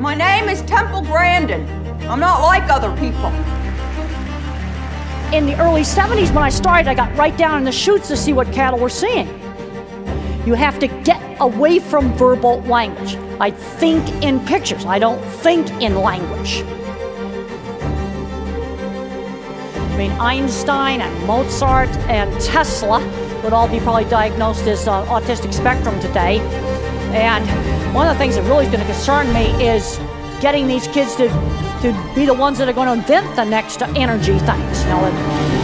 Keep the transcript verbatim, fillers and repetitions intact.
My name is Temple Grandin. I'm not like other people. In the early seventies, when I started, I got right down in the chutes to see what cattle were seeing. You have to get away from verbal language. I think in pictures. I don't think in language. I mean, Einstein and Mozart and Tesla would all be probably diagnosed as uh, autistic spectrum today. And one of the things that really is going to concern me is getting these kids to, to be the ones that are going to invent the next energy things. You know,